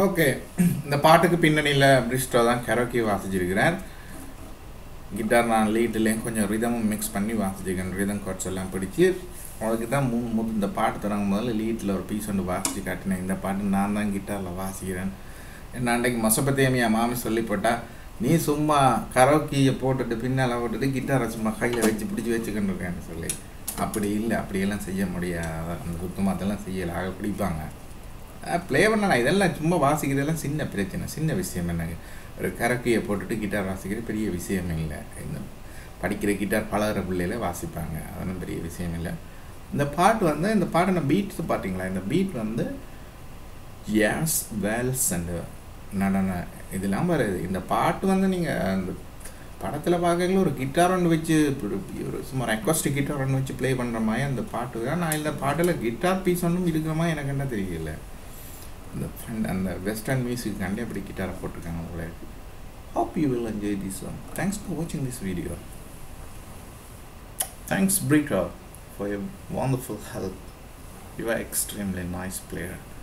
Okay, இந்த பாட்டுக்கு பின்னணியில் பிரிஸ்டோ தான் கரோக்கி வாசிச்சிருக்கிறார். கிட்டார் நான் லீட்லேயும் கொஞ்சம் ரிதமும் மிக்ஸ் பண்ணி வாசிச்சிருக்கேன். ரிதம் கோட்ஸ் எல்லாம் பிடிச்சி அதுக்கு தான் இந்த பாட்டு தொடங்கும் முதல்ல லீட்டில் ஒரு பீஸ் ஒன்று வாசித்து காட்டினேன். இந்த பாட்டு நான் தான் கிட்டாரில் வாசிக்கிறேன். என்ன அன்றைக்கு மொசபத்தேமியா மாமி சொல்லி போட்டால், நீ சும்மா கரோக்கியை போட்டுட்டு பின்னால் போட்டுட்டு கிட்டாரை சும்மா கையில் வச்சு பிடிச்சி வச்சுக்கிட்டு இருக்கேன்னு சொல்லி. அப்படி இல்லை, அப்படியெல்லாம் செய்ய முடியாது. அந்த குத்துமாத்தெல்லாம் செய்யலை, ஆக பிடிப்பாங்க. ப்ளே பண்ணலாம். இதெல்லாம் சும்மா வாசிக்கிறதெல்லாம் சின்ன பிரச்சனை, சின்ன விஷயம். என்னங்க, ஒரு கரோக்கியை போட்டுட்டு கிட்டார் வாசிக்கிறது பெரிய விஷயமே இல்லை. இந்த படிக்கிற கிட்டார் பழகிற பிள்ளையில வாசிப்பாங்க, அதெல்லாம் பெரிய விஷயம் இல்லை. இந்த பாட்டு இந்த பாட்டு பீட்ஸ் பார்த்தீங்களா? இந்த பீட் ஜாஸ் வேல்ஸ் அண்டு நடன இதெல்லாம் வருது. இந்த பாட்டு நீங்கள் அந்த படத்தில் பார்க்கல ஒரு கிட்டார் ஒன்று வச்சு ஒரு சும்மா ரெக்வஸ்ட் கிட்டார் ஒன்று வச்சு ப்ளே பண்ணுற மாதிரி அந்த பாட்டு தான். நான் இந்த பாட்டில் கிட்டார் பீஸ் ஒன்றும் இருக்கிற மாதிரி எனக்கு என்ன தெரியல. அந்த வெஸ்டர்ன் மியூசிக் கண்டே அப்படி கிட்டாரை போட்டிருக்காங்க போல. Hope you will enjoy this song. Thanks for watching this video. Thanks Brito for your wonderful help. You are extremely nice player.